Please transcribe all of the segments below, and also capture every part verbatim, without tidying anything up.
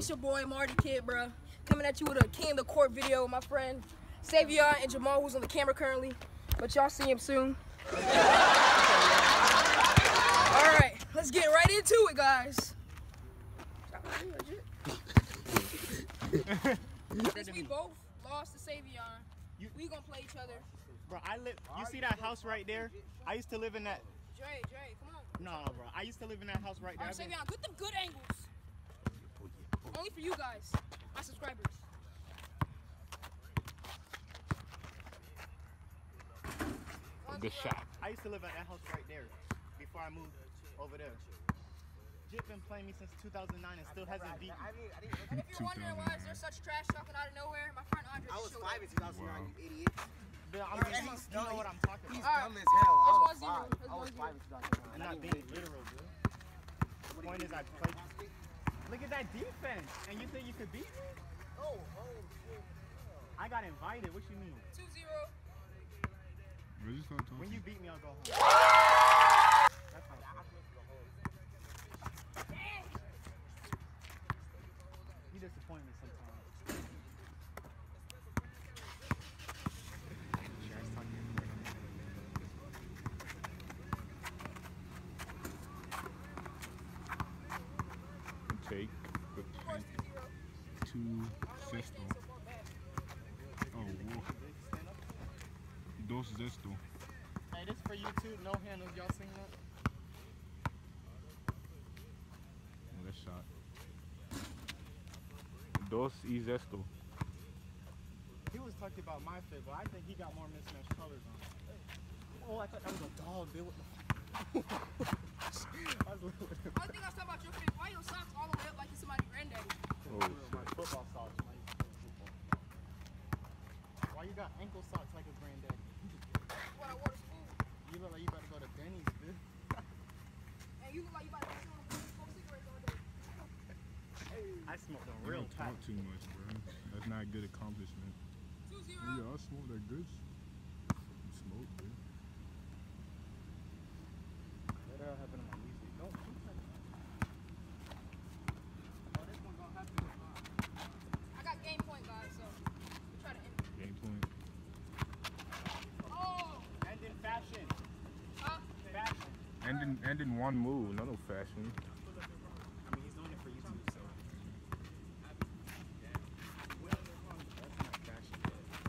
It's your boy Marty Kid, bro. Coming at you with a King of the Court video with my friend Savion and Jamal, who's on the camera currently. But y'all see him soon. Alright, let's get right into it, guys. Since we both lost to Savion, you, we gonna play each other. Bro, I live. You see that house right there? I used to live in that. Dre, Dre, come on. No, bro. I used to live in that house right there. Alright, Savion, get them good angles. Only for you guys, my subscribers. Good shot. I used to live at that house right there before I moved over there. Jip been playing me since two thousand nine and still hasn't beat me. And if you're wondering why is there such trash talking out of nowhere, my friend Andre I was showed five up. in two thousand nine, you idiot. But I'm Alright, just, he's you know what I'm talking He's about. dumb as hell. I That's was one zero. five. That's I was one five zero. in two thousand nine. I'm not being literal, dude. The point is I played. Look at that defense, and you think you could beat me? Oh, oh, shit. I got invited. What you mean? two zero. When you beat me, I'll go home. That's how you disappoint me sometimes. Take the two Zesto. Oh, whoa. Dos Zesto. Hey, this for you too. No handles. Y'all sing that? Oh, that shot. Dos y Zesto. He was talking about my fit, but I think he got more mismatched colors on. Oh, I thought that was a dog, dude. What the I was little with him. One thing I was talking about your fit, why your socks all the way up like you're somebody's granddaddy? Oh, My shit. football socks. My Why you got ankle socks like a granddaddy? What I wore to school. You look like you better go to Denny's, dude. And you look like you about to smoke cigarettes all day. I smoked a You real don't pack. talk too much, bro. That's not a good accomplishment. two zero. Yeah, I smoke that good. Smoke, dude. What the hell happened to my music? No, shoot that. Oh, this one gonna happen. I got game point, guys, so we try to end it. Game point. Oh! And in fashion. Huh? Fashion. And in, and in one move, not no fashion. I mean, he's doing it for YouTube, so. That's not fashion.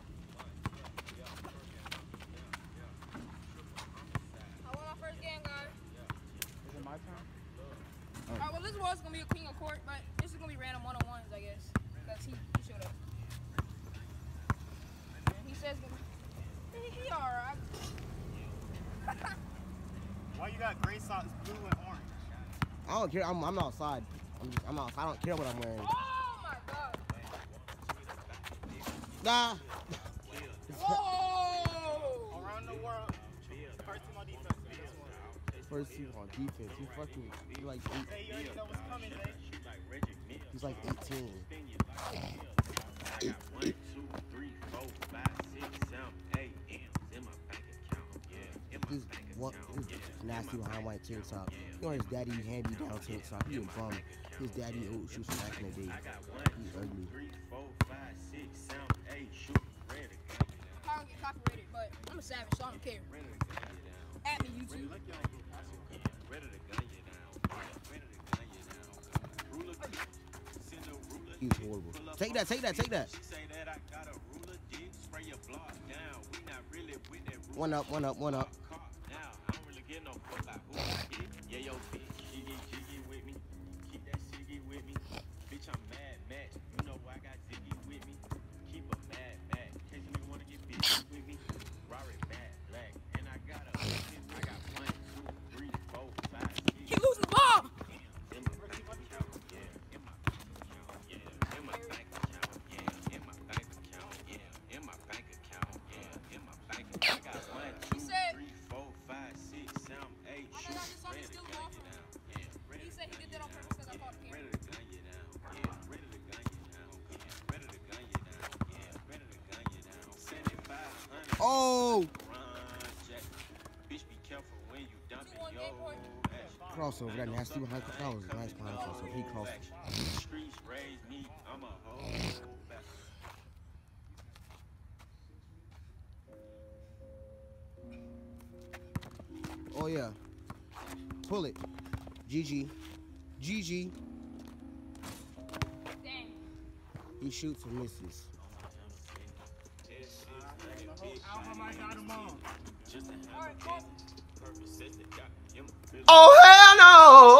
I won my first game, guys. Is it my turn? Alright, well, this was going to be a King of Court, but this is going to be random one-on-ones, I guess. Because he, he showed up. And he says, he, he alright. Why you got gray socks, blue and orange? I don't care. I'm, I'm outside. I'm, just, I'm outside. I don't care what I'm wearing. Oh, my God. Nah. Whoa! Around the world. First team on defense. First team on defense. He fucking. He like Hey, eight. you already know what's coming, Zay. He's like eighteen. I got one, two, three, four, five, six, seven, eight M's in my bank account. Yeah, in my This bank one. account. This Yeah, nasty behind white tank top. You know his daddy hand me down tank top. He a bum. His daddy old shoes from back in the day. I got one, He's two, ugly. three, four, five, six, seven, eight. Shoot, ready to gun you down. I don't get copyrighted, but I'm a savage, so I don't care. Ready to gun you down. At me, YouTube. Yeah, ready to gun you down. Yeah, ready to gun you down. Ruler, send a ruler. He's horrible. Take that. Take that. Take that. She say that I got a ruler dick, spray your block down. We not really with that ruler. One up. One up. One up. Now, I don't really get no fuck like who I hit. Yeah, yo, bitch, she get jiggy with me. Keep that shiggy with me. Bitch, I'm mad, mad. You know I got Ziggy with me. Keep a mad, mad. Cause you wanna get busy with me. Rory mad, black. And I got a, I got one, two, three, four, five, six. Keep losing the ball! In my bank account, yeah. In my bank account, yeah. In my bank account, yeah. In my bank account, yeah. In my bank account, yeah. In my bank account. I got one, two, three, four, five, six, seven, eight. I know that just Ready something to still gun off. you down, yeah. Ready He to said he gun did you that on down, purpose because I yeah. called him. Ready to gun you down, yeah. Ready to gun you down, yeah. Ready to gun you down, yeah. Ready to gun you down. seventy-five hundred. Oh. Run, Jack. Bitch, be careful when you dumping two one yo. game point. Crossover. That nasty behind. That was a nice behind crossover. He crossed. Streets raised me Oh yeah. Pull it. G G. G G. Dang. He shoots and misses. Album I got him on. All right, cool. Oh hell no!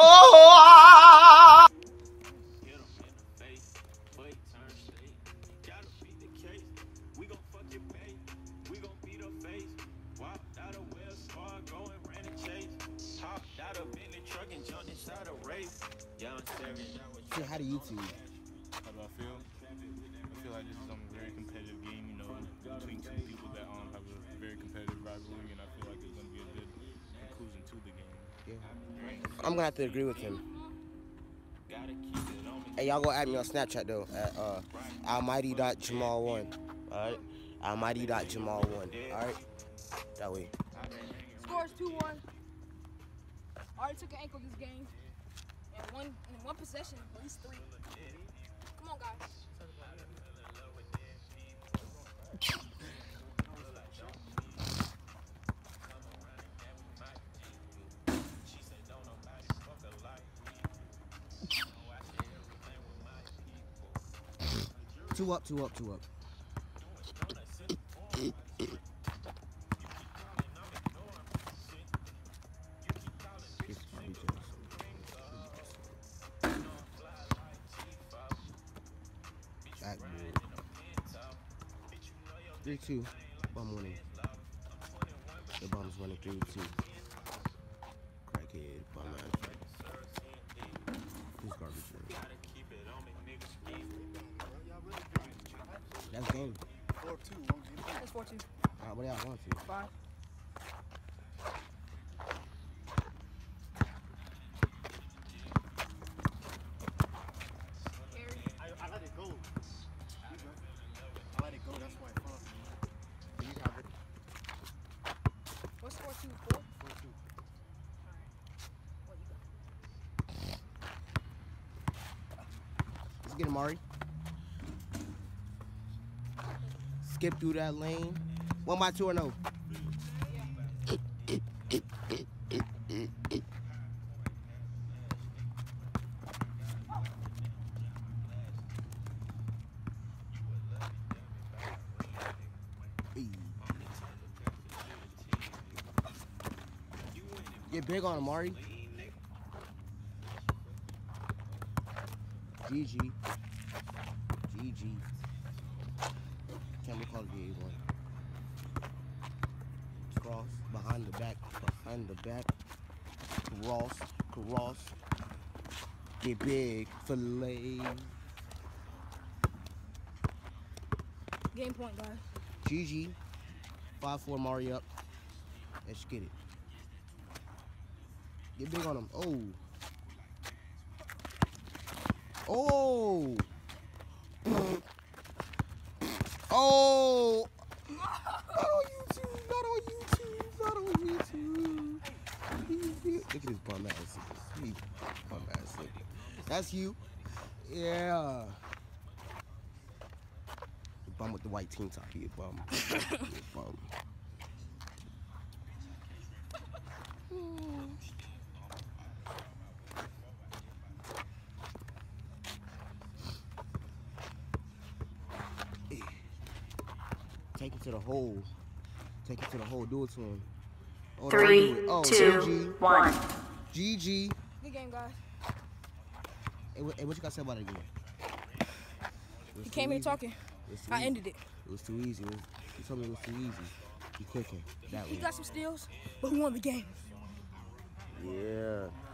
Hit him in the face, but he turned straight. Gotta be the case. We gon' fuck your pay. We gon' beat her face. Walked out of Wells Fargo and ran a chase. Hopped out of Bentley truck and jumped inside a race. Young Terry, that was Say hi to YouTube. How do I feel? I feel like this is um, a very competitive game, you know, between two people that um, have a very competitive rivalry, and I feel like it's going to be a good conclusion to the game. Yeah. I'm gonna have to agree with him. gotta keep it on me. Hey, y'all go add me on Snapchat though at uh, almighty dot jamal one. All right, almighty dot jamal one. All right, that way. Scores two one. Already took an ankle this game. And one in one possession, at least three. Come on, guys. Two up, two up, two up. Backboard. Three two. Bum winning. The bum's running three two. Crackhead, bum ass. Who's garbage? That's game. four two, one game. That's four two. Uh, what do y'all want to? Five. Carry. I, I let it go. You good? I let it go, that's why I fell. You got it. What's four two? Four? four two. What you got? Let's get him, Ari. Skip through that lane. One by two or no? Get big on him, Ari. G G. G G. Can't recall the A one. Cross, behind the back, behind the back. Cross, cross. Get big, fillet. Game point, guys. G G. five four Mari up. Let's get it. Get big on him. Oh. Oh. Oh. Not on YouTube. Not on YouTube. Not on YouTube. Look at his bum ass. He bum ass. That's you. Yeah. The bum with the white team top. He a bum. He a bum. Take it to the hole. Take it to the hole. Do it to him. Oh, Three, oh, two, G G. one. G G. Good game, guys. Hey, what, hey, what you got to say about it again? It was He too came here easy. talking. It was too I easy. ended it. It was too easy. It was, he told me it was too easy. He clicking that He way. got some steals, but who won the game? Yeah.